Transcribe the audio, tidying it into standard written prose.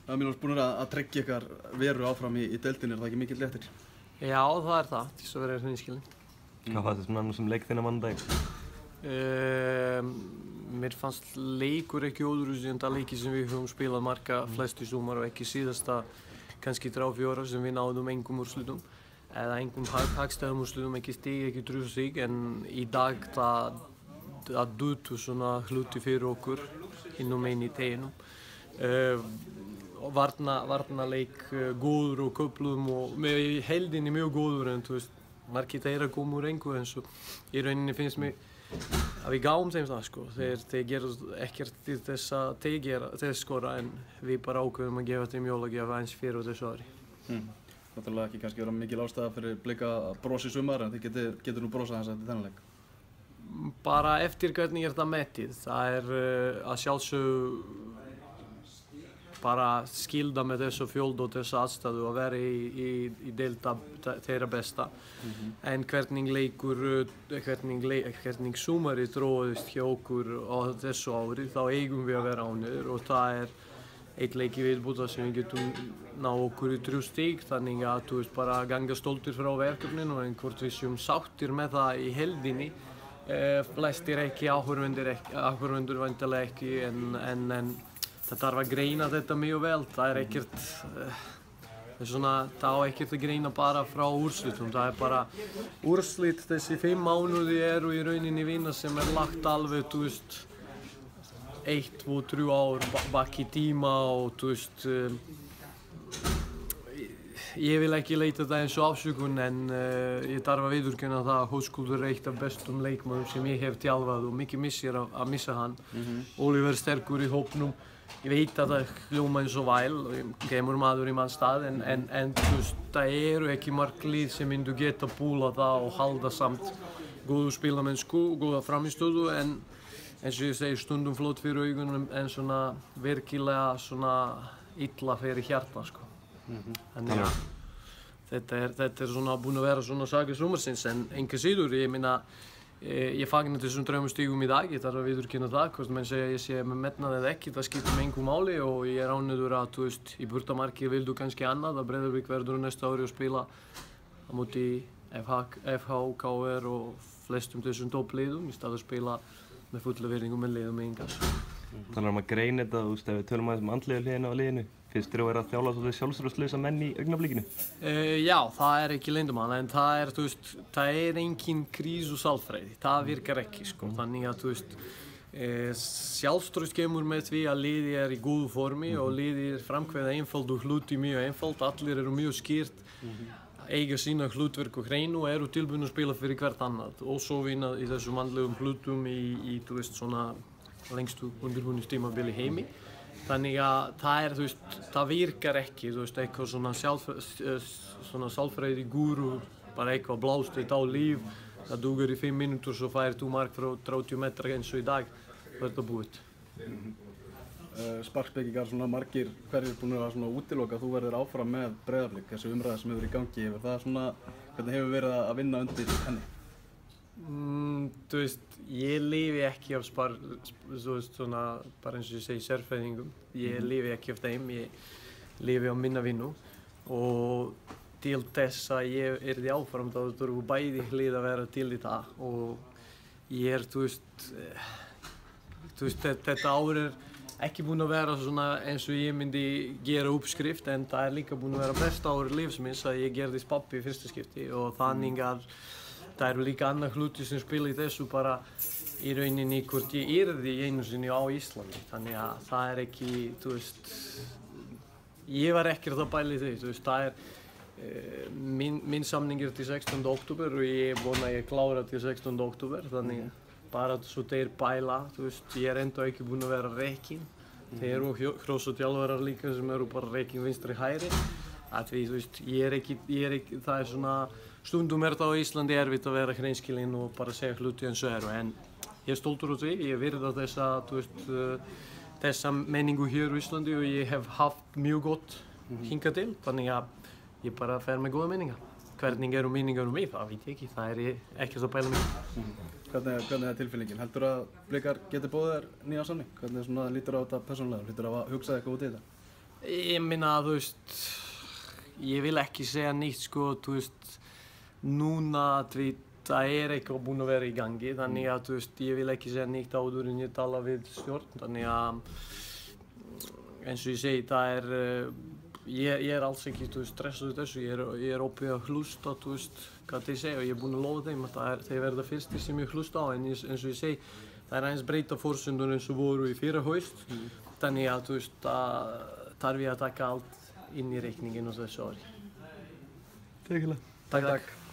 Mílos búin að tryggja ykkar veru áfram í deildinni, það ekki mikill eftir? Já, það það, til þess að vera hreinskilinn. Hvað fannst þér svona sem leik þinn á mánudaginn? Mér fannst leikur ekki öðruvísi en það leiki sem við höfum spilað marga flest í sumar og ekki síðasta kannski 3-4 sem við náðum engum úrslitum eða engum hagstæðum úrslitum, ekki stig, ekki drusig, en í dag það dutu svona hluti fyrir okkur innum einn í teginum. Varnarleik góður og köflum og í heildinni mjög góður en þú veist, margir þeirra kom úr engu eins og í rauninni finnst mér að við gáum þeim það sko. Þeir gerðu ekkert til þess að skora en við bara ákveðum að gefa þeim jólagjöf eins fyrir á þessu ári. Náttúrulega ekki kannski vera mikil ástæða fyrir Blika að brosa í sumar en þið getur nú brosað hans eftir þennan leik? Bara eftir hvernig það metið. Það að sjálfsögðu bara skilda með þessu fjölda og þessu aðstæðu að vera í delta þeirra besta. En hvernig sumarið þróaðist hjá okkur á þessu ári, þá eigum við að vera ánægðir og það eitt leik í viðbótar sem við getum ná okkur í 3 stig, þannig að þú veist bara ganga stoltir frá verkefninu en hvort við séum sáttir með það í heildinni. Flestir ekki, áhorfendur væntanlega ekki en það þarf að greina þetta mjög vel, það ekkert það á ekkert að greina bara frá úrslitum, það bara úrslit þessi 5 mánuði eru í rauninni vinna sem lagt alveg, þú veist, 1, 2, 3 ár bak í tíma og þú veist, ég vil ekki leita það eins og afsökun en ég þarf að viðurkenna það að Höskuldur er eitt af bestum leikmönnum sem ég hef þjálfað og mikið missir að missa hann. Oliver sterkur í hópnum. Ég veit að það hljóma eins og væl, kemur maður í manns stað en þú veist, það eru ekki marg lið sem myndu geta púlað það og halda samt góðu spilamennsku, góða framistöðu en eins og ég segi stundum flott fyrir augunum en svona virkilega svona illa fyrir hjarta sko. Þannig að þetta svona búin að vera svona saga sumarsins en enga síður, ég meina ég fagna þessum 3 stigum í dag, ég þarf að viðurkenna það, hvort menn segja að ég sé með metnað eða ekki, það skiptir mig engu máli og ég er ánægður að, þú veist, í burtamarki vildu kannski annað, að Breiðablik verður næsta ári að spila á móti FH, KR og flestum þessum toppliðum í stað að spila með fulla virðingu með liðum engas. Þannig að greina þetta, þú veist, ef við tölum aðeins andlegu hliðina á liðinu, finnst þér að vera að þjálfa svolítið sjálfsörðslausa menn í augnablikinu? Já, það ekki leyndarmál, en það þú veist, það engin krísusálfræði, það virkar ekki, sko. Þannig að, þú veist, sjálfstraust kemur með því að liðið í góðu formi og liðið framkvæða einfald og hluti mjög einfald, allir eru mjög skýrt, eiga sína hlutverk og hreinu og eru tilbúin að spila fyrir hvert annað og svo vinna í þessum andlegum hlutum þú veist, svona lengstu undirbúningstímabili heimi. Þannig að þú veist, það virkar ekki, þú veist, eitthvað svona sálfræði gúru, bara eitthvað blást eitt á líf, það dugar í 5 mínútur svo fær þú mark frá 30 metra eins og í dag, það er þetta búið. Sparkspekingar, svona margir hverjir búin að svona útiloka að þú verður áfram með Breiðablik, þessi umræða sem hefur í gangi yfir það svona, hvernig hefur verið að vinna undir henni? Þú veist, ég lifi ekki af svona, bara eins og ég segi, sérfræðingum. Ég lifi ekki af þeim, ég lifi á minna vinnu og til þess að ég yrði áfram þá þurfu bæði hlið að vera til í það og ég þú veist, þetta ár ekki búinn að vera svona eins og ég myndi gera uppskrift en það líka búinn að vera besta ár lífsminns að ég gerðist pabbi í fyrsta skipti og þannig að það eru líka annað hluti sem spila í þessu bara í rauninni hvort ég yrði einu sinni á Íslandi. Þannig að það ekki, þú veist, ég var ekkert að pæla í því, þú veist, það minn samning til 16. október og ég vona að ég klára til 16. október, þannig bara svo þeir pæla, þú veist, ég ennþá ekki búinn að vera rekinn. Þeir eru hrossatjálfarar líka sem eru bara rekinn vinstri hægri. Því, þú veist, ég ekki, það svona, stundum það á Íslandi erfitt að vera hreinskilinn og bara segja hluti eins og en ég stoltur á því, ég virða þessa menningu hér á Íslandi og ég hef haft mjög gott hingað til, þannig að ég bara fer með góða menningar. Hvernig eru minningar mig, það veit ég ekki, það ekkert að pæla mig. Hvernig tilfinningin? Heldur að Blikar geti boðið þér nýja samning? Hvernig lítur á þetta persónulega? Hlýtur að hugsa eitthvað út í þetta? Ég minna að, þú veist, ég vil ekki segja neitt, sko, þú veist, núna, það eitthvað búinn að vera í gangi, þannig að, þú veist, ég vil ekki segja neitt áður en ég tala við stjórn, þannig að, eins og ég segi, ég alls ekki, þú veist, stressaður þessu, ég opið að hlusta, þú veist, hvað þeir segja og ég búinn að lofa þeim að þeir verða fyrstir sem ég hlusta á, en eins og ég segi, það aðeins breyta forsendun eins og voru í fyrra haust, þannig að, þú veist, þarf ég að taka allt inn í reikningin og þessu ári. Takk. Takk.